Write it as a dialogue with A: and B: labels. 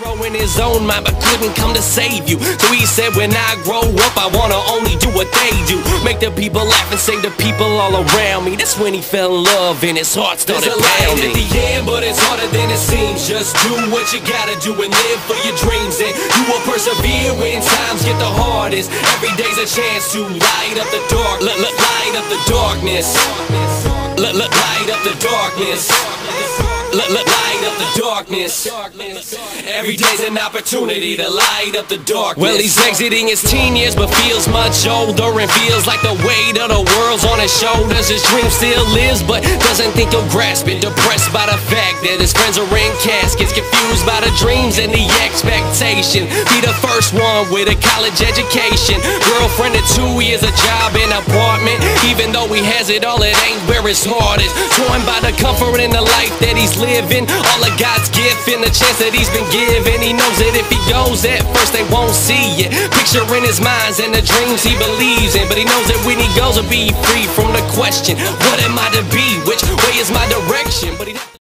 A: hero in his own mind, but couldn't come to save you. So he said, when I grow up, I wanna only do what they do. Make the people laugh and save the people all around me. That's when he fell in love and his heart started pounding. There's a light at the end, but it's harder than it seems. Just do what you gotta do and live for your dreams, and you will persevere when times get the hardest. Every day's a chance to light up the dark. Light up the darkness. Light up the darkness. Light up the darkness. Every day's an opportunity to light up the darkness. Well, he's exiting his teen years, but feels much older and feels like the weight of the world's on his shoulders. His dream still lives, but doesn't think he'll grasp it. Depressed by the fact that his friends are in caskets, confused by the dreams and the expectation. Be the first one with a college education, girlfriend of 2 years, a job, an apartment. Even though he has it all, it ain't where his heart is. Torn by the comfort in the life that he's living, all of God's gift and the chance that he's been given. He knows that if he goes at first they won't see it. Picture in his mind and the dreams he believes in, but he knows that when he goes he'll be free from the question, what am I to be? Which way is my direction? But he